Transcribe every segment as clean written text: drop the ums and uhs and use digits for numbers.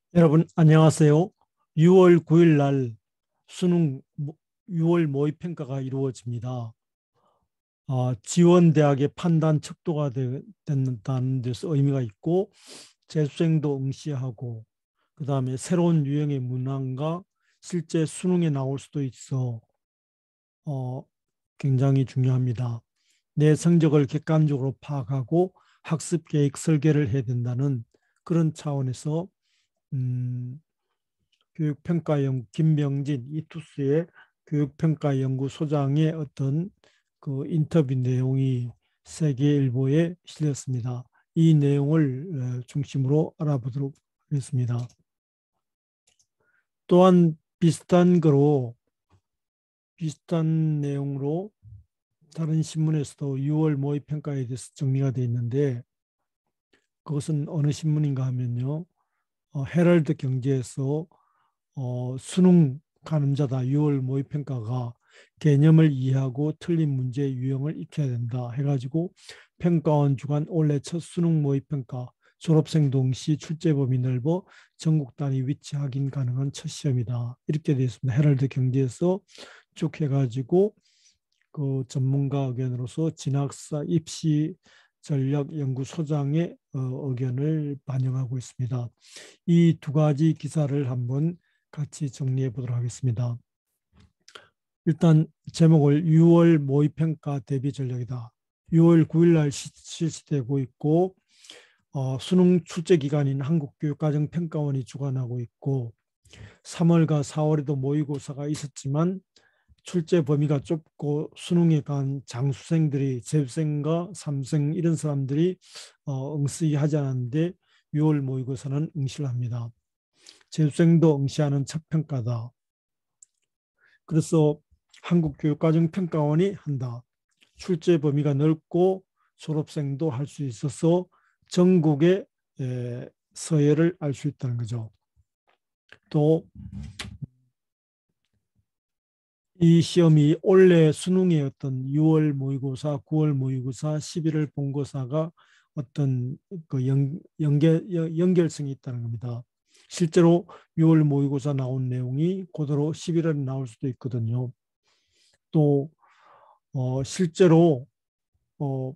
여러분 안녕하세요. 6월 9일 날 수능 6월 모의평가가 이루어집니다. 지원대학의 판단 척도가 된다는 데서 의미가 있고 재수생도 응시하고 그다음에 새로운 유형의 문항과 실제 수능에 나올 수도 있어 어, 굉장히 중요합니다. 내 성적을 객관적으로 파악하고 학습 계획 설계를 해야 된다는 그런 차원에서 음, 교육평가연구 김명진 이투스의 교육평가연구소장의 어떤 그 인터뷰 내용이 세계일보에 실렸습니다. 이 내용을 중심으로 알아보도록 하겠습니다. 또한 비슷한 내용으로 다른 신문에서도 6월 모의평가에 대해서 정리가 되어 있는데 그것은 어느 신문인가 하면요. 헤럴드 경제에서 수능 가늠자다 6월 모의평가가 개념을 이해하고 틀린 문제의 유형을 익혀야 된다 해가지고 평가원 주관 올해 첫 수능 모의평가 졸업생 동시 출제 범위 넓어 전국 단위 위치 확인 가능한 첫 시험이다. 이렇게 되어 있습니다. 헤럴드 경제에서 쭉 해가지고 그 전문가 의견으로서 진학사 입시 전략연구소장의 의견을 반영하고 있습니다. 이 두 가지 기사를 한번 같이 정리해 보도록 하겠습니다. 일단 제목을 6월 모의평가 대비 전략이다. 6월 9일 날 실시되고 있고 수능 출제 기관인 한국교육과정평가원이 주관하고 있고 3월과 4월에도 모의고사가 있었지만 출제 범위가 좁고 수능에 간 장수생들이 재수생과 삼생 이런 사람들이 응시하지 않았는데 6월 모의고사는 응시를 합니다. 재수생도 응시하는 첫 평가다. 그래서 한국교육과정평가원이 한다. 출제 범위가 넓고 졸업생도 할 수 있어서 전국의 서열을 알 수 있다는 거죠. 또 이 시험이 올해 수능의 어떤 6월 모의고사, 9월 모의고사, 11월 본고사가 어떤 그 연결성이 있다는 겁니다. 실제로 6월 모의고사 나온 내용이 그대로 11월에 나올 수도 있거든요. 또 실제로 어,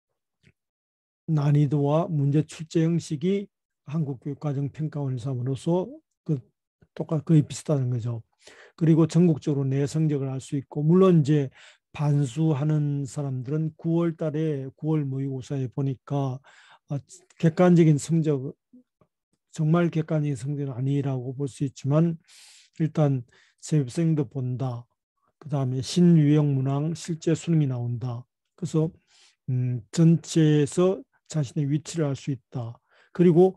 난이도와 문제 출제 형식이 한국교육과정평가원에서 함으로써 거의 비슷하다는 거죠. 그리고 전국적으로 내 성적을 알 수 있고 물론 이제 반수하는 사람들은 9월 달에 9월 모의고사에 보니까 객관적인 성적 정말 객관적인 성적은 아니라고 볼 수 있지만 일단 재입생도 본다. 그 다음에 신유형 문항 실제 수능이 나온다. 그래서 전체에서 자신의 위치를 알 수 있다. 그리고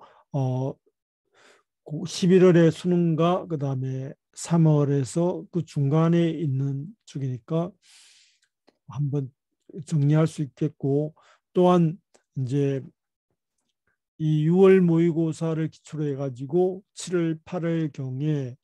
11월에 수능과 그 다음에 3월에서 그 중간에 있는 쪽이니까 한번 정리할 수 있겠고 또한 이제 이 6월 모의고사를 기초로 해가지고 7월, 8월 경에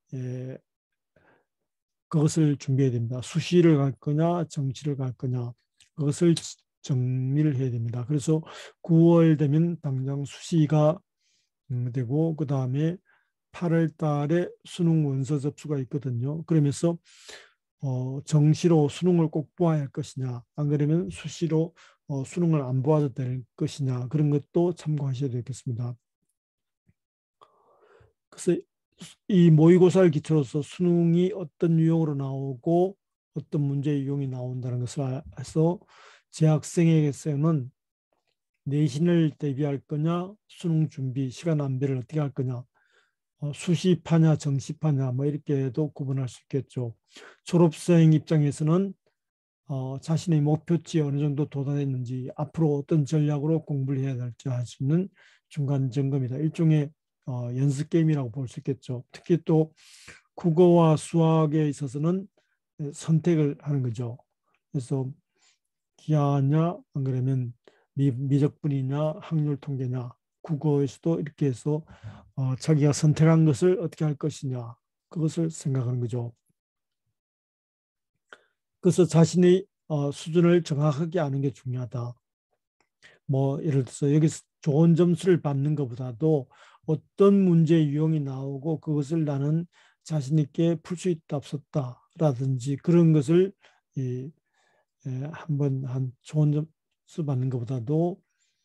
그것을 준비해야 됩니다. 수시를 갈 거냐, 정시를 갈 거냐, 그것을 정리를 해야 됩니다. 그래서 9월 되면 당장 수시가 되고 그 다음에 8월 달에 수능 원서 접수가 있거든요. 그러면서 정시로 수능을 꼭 보아야 할 것이냐, 안 그러면 수시로 수능을 안 보아도 될 것이냐 그런 것도 참고하셔야 되겠습니다. 그래서 이 모의고사를 기초로서 수능이 어떤 유형으로 나오고 어떤 문제 유형이 나온다는 것을 해서 재학생에게서는 내신을 대비할 거냐, 수능 준비 시간 안배를 어떻게 할 거냐, 수시파냐 정시파냐 뭐 이렇게도 구분할 수 있겠죠. 졸업생 입장에서는 자신의 목표치에 어느 정도 도달했는지 앞으로 어떤 전략으로 공부를 해야 될지 할 수 있는 중간 점검이다. 일종의 연습 게임이라고 볼 수 있겠죠. 특히 또 국어와 수학에 있어서는 선택을 하는 거죠. 그래서 기하냐 안 그러면 미적분이냐 확률 통계냐 국어에서도 이렇게 해서 자기가 선택한 것을 어떻게 할 것이냐 그것을 생각하는 거죠. 그래서 자신의 수준을 정확하게 아는 게 중요하다. 뭐 예를 들어서 여기서 좋은 점수를 받는 것보다도 어떤 문제 유형이 나오고 그것을 나는 자신 있게 풀 수 있다 없었다라든지 그런 것을 한번 한 좋은 점수 받는 것보다도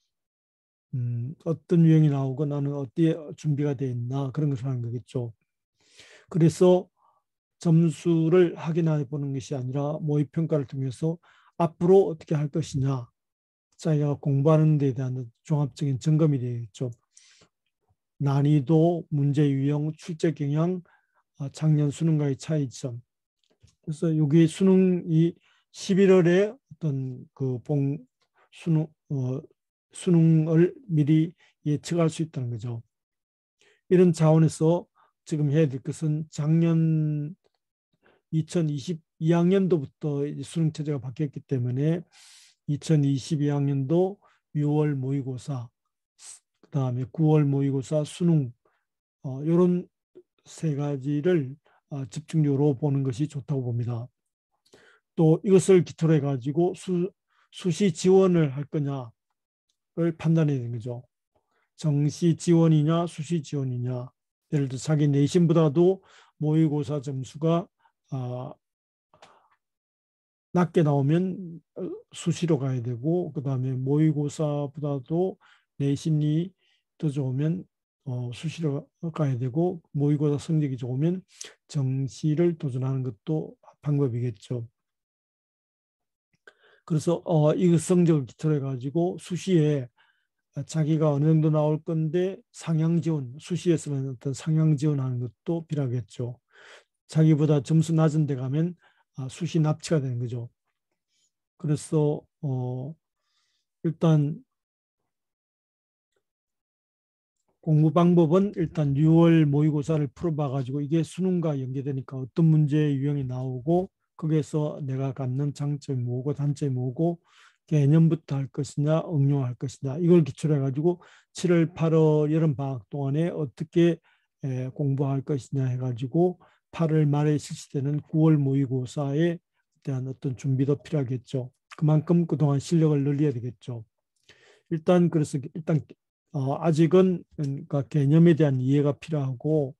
어떤 유형이 나오고 나는 어디에 준비가 돼 있나 그런 것을 하는 거겠죠. 그래서 점수를 확인해 보는 것이 아니라 모의평가를 통해서 앞으로 어떻게 할 것이냐 자기가 공부하는 데 대한 종합적인 점검이 되겠죠. 난이도, 문제 유형, 출제 경향, 작년 수능과의 차이점. 그래서 여기 수능이 11월에 어떤 그 수능을 미리 예측할 수 있다는 거죠. 이런 차원에서 지금 해야 될 것은 작년 2022학년도부터 수능 체제가 바뀌었기 때문에 2022학년도 6월 모의고사, 그다음에 9월 모의고사, 수능 이런 세 가지를 집중적으로 보는 것이 좋다고 봅니다. 또 이것을 기초로 해가지고 수시 지원을 할 거냐를 판단해야 되는 거죠. 정시 지원이냐 수시 지원이냐. 예를 들어 자기 내신보다도 모의고사 점수가 낮게 나오면 수시로 가야 되고 그 다음에 모의고사보다도 내신이 더 좋으면 수시로 가야 되고 모의고사 성적이 좋으면 정시를 도전하는 것도 방법이겠죠. 그래서 이 성적을 기초로 해가지고 수시에 자기가 어느 정도 나올 건데 상향 지원, 수시에서는 어떤 상향 지원하는 것도 필요하겠죠. 자기보다 점수 낮은 데 가면 수시 납치가 되는 거죠. 그래서 일단 공부 방법은 일단 6월 모의고사를 풀어봐 가지고 이게 수능과 연계되니까 어떤 문제 유형이 나오고 거기에서 내가 갖는 장점이 뭐고 단점이 뭐고 개념부터 할 것이냐 응용할 것이냐 이걸 기초로 해가지고 7월 8월 여름방학 동안에 어떻게 공부할 것이냐 해가지고 8월 말에 실시되는 9월 모의고사에 대한 어떤 준비도 필요하겠죠. 그만큼 그동안 실력을 늘려야 되겠죠. 일단 그래서 일단 아직은 그러니까 개념에 대한 이해가 필요하고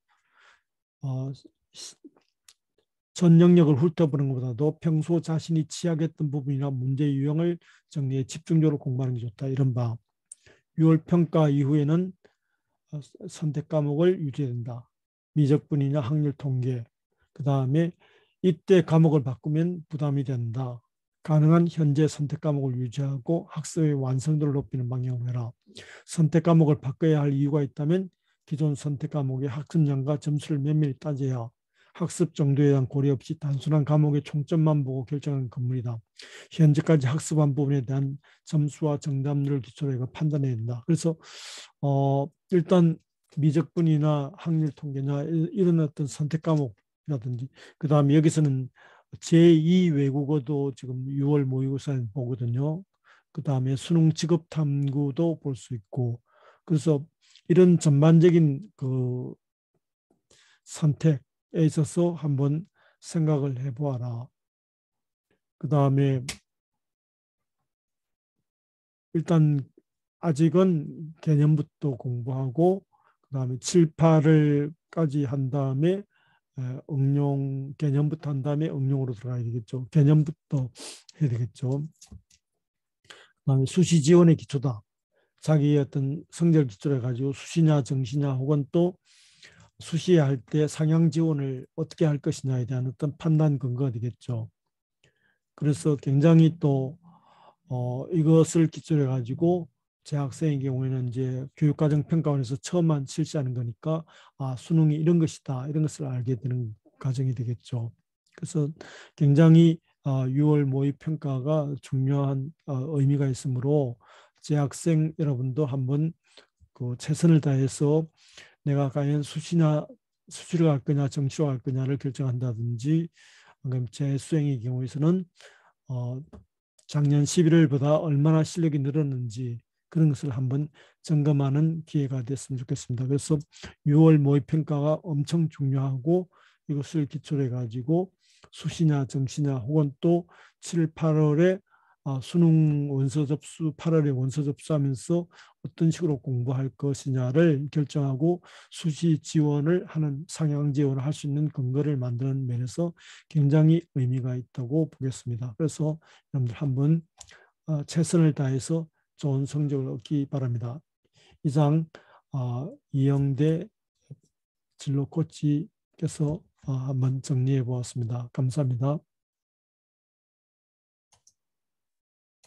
전 영역을 훑어보는 것보다도 평소 자신이 취약했던 부분이나 문제 유형을 정리해 집중적으로 공부하는 게 좋다. 이런 바. 6월 평가 이후에는 선택 과목을 유지해야 된다. 미적분이나 확률 통계. 그 다음에 이때 과목을 바꾸면 부담이 된다. 가능한 현재 선택 과목을 유지하고 학습의 완성도를 높이는 방향으로 해라. 선택 과목을 바꿔야 할 이유가 있다면 기존 선택 과목의 학습량과 점수를 면밀히 따져야 학습 정도에 대한 고려 없이 단순한 과목의 총점만 보고 결정하는 건물이다. 현재까지 학습한 부분에 대한 점수와 정답률을 기초로 해서 판단해야 된다. 그래서 일단 미적분이나 확률 통계나 이런 어떤 선택 과목이라든지 그 다음에 여기서는 제2 외국어도 지금 6월 모의고사에 보거든요. 그 다음에 수능 직업 탐구도 볼 수 있고 그래서 이런 전반적인 그 선택에 있어서 한번 생각을 해보아라. 그 다음에 일단 아직은 개념부터 공부하고 그 다음에 7, 8을까지 한 다음에 응용 개념부터 한 다음에 응용으로 들어가야 되겠죠. 개념부터 해야 되겠죠. 그다음에 수시 지원의 기초다. 자기의 어떤 성적을 기초로 해가지고 수시냐 정시냐 혹은 또 수시에 할 때 상향 지원을 어떻게 할 것이냐에 대한 어떤 판단 근거가 되겠죠. 그래서 굉장히 또 이것을 기초로 해가지고 재학생의 경우에는 이제 교육과정평가원에서 처음만 실시하는 거니까 수능이 이런 것이다 이런 것을 알게 되는 과정이 되겠죠. 그래서 굉장히 6월 모의평가가 중요한 의미가 있으므로 재학생 여러분도 한번 그 최선을 다해서 내가 과연 수시로 갈 거냐 정시로 갈 거냐를 결정한다든지 그럼 재수행의 경우에서는 작년 11월보다 얼마나 실력이 늘었는지 그런 것을 한번 점검하는 기회가 됐으면 좋겠습니다. 그래서 6월 모의평가가 엄청 중요하고 이것을 기초로 해가지고 수시냐 정시냐 혹은 또 7, 8월에 수능 원서 접수 8월에 원서 접수하면서 어떤 식으로 공부할 것이냐를 결정하고 수시 지원을 하는 상향 지원을 할 수 있는 근거를 만드는 면에서 굉장히 의미가 있다고 보겠습니다. 그래서 여러분들 한번 최선을 다해서 좋은 성적을 얻기 바랍니다. 이상 이영대 진로 코치께서 한번 정리해 보았습니다. 감사합니다.